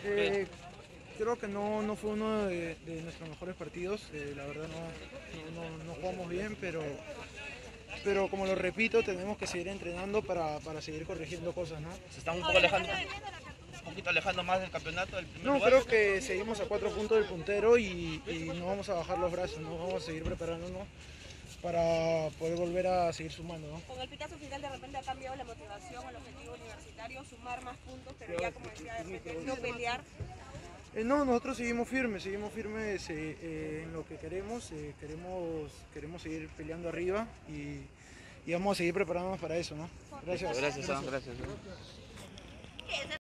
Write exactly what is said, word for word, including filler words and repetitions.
Eh, creo que no, no fue uno de, de nuestros mejores partidos, eh, la verdad no, no, no, no jugamos bien, pero, pero como lo repito, tenemos que seguir entrenando para, para seguir corrigiendo cosas, ¿no? Se están un poco alejando, un poquito alejando más del campeonato, del primer No, lugar. creo que seguimos a cuatro puntos del puntero y, y no vamos a bajar los brazos, no vamos a seguir preparándonos para poder volver a seguir sumando, ¿no? Con el pitazo final de repente ha cambiado la motivación, el objetivo universitario, sumar más puntos, pero ya como decía, de repente no pelear. Eh, no, nosotros seguimos firmes, seguimos firmes eh, eh, en lo que queremos, eh, queremos, queremos seguir peleando arriba y, y vamos a seguir preparándonos para eso, ¿no? Gracias. Gracias, Sam, gracias.